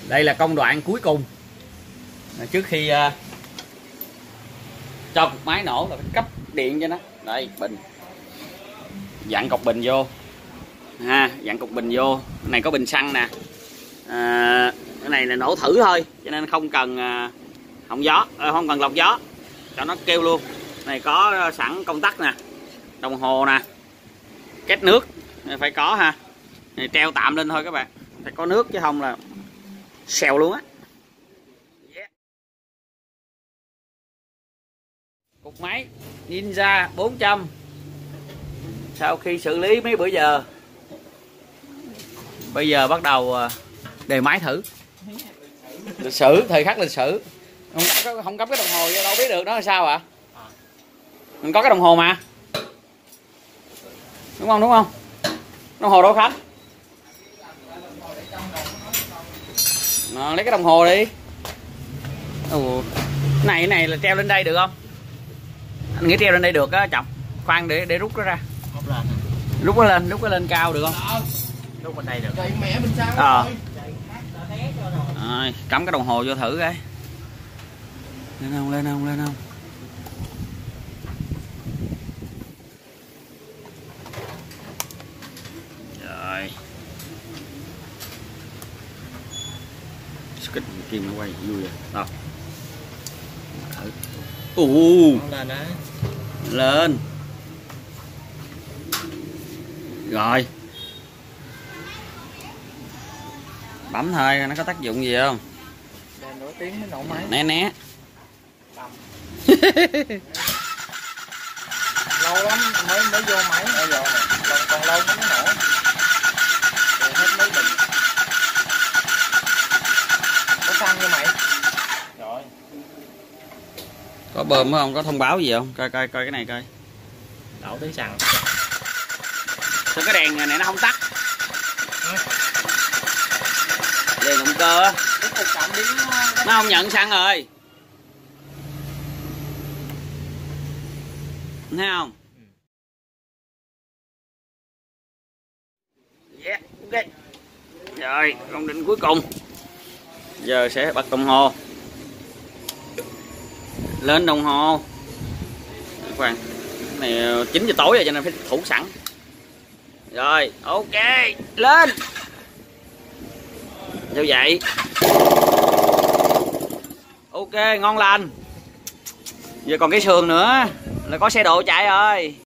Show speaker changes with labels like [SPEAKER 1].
[SPEAKER 1] Đây là công đoạn cuối cùng trước khi cho cục máy nổ là phải cấp điện cho nó. Đây bình, dặn cục bình vô ha, dặn cục bình vô. Cái này có bình xăng nè, cái này là nổ thử thôi cho nên không cần họng gió, không cần lọc gió cho nó kêu luôn. Này có sẵn công tắc nè, đồng hồ nè, két nước phải có ha. Này treo tạm lên thôi các bạn, phải có nước chứ không là xèo luôn á. Cục máy Ninja 400 sau khi xử lý mấy bữa giờ, bây giờ bắt đầu đề máy thử. Lịch sử, thời khắc lịch sử. Không cắm cái đồng hồ vô đâu biết được nó là sao ạ? Mình có cái đồng hồ mà, đúng không? Đồng hồ đâu Khánh? Lấy cái đồng hồ đi. Cái này là treo lên đây được không? Anh nghĩ treo lên đây được á chồng. Khoan để rút nó ra. Rút nó lên cao được không?
[SPEAKER 2] Rút bên đây được.
[SPEAKER 1] Rồi, cắm cái đồng hồ vô thử cái. Lên không? Rồi. Cái kim nó quay vui rồi. Đâu?
[SPEAKER 2] Lên đó.
[SPEAKER 1] Lên. Rồi. Bấm thôi, nó có tác dụng gì không?
[SPEAKER 2] Đèn nổi tiếng mới nổ máy.
[SPEAKER 1] Né.
[SPEAKER 2] Lâu lắm mới vô máy ở giờ này. Còn lâu mới nổ. Rồi hết mấy bình. Có xăng cho mày. Rồi.
[SPEAKER 1] Có bơm không? Có thông báo gì không? Coi cái này coi.
[SPEAKER 2] Đổ tí xăng.
[SPEAKER 1] Sao cái đèn này nó không tắt? Đèn động cơ á. Nó không nhận xăng rồi. Thấy không? Yeah, ok. Rồi, công định cuối cùng. Giờ sẽ bật đồng hồ. Lên đồng hồ. Khoan, cái này 9 giờ tối rồi cho nên phải thủ sẵn. Rồi, ok, lên. Như vậy. Ok, ngon lành. Giờ còn cái sườn nữa là có xe độ chạy rồi.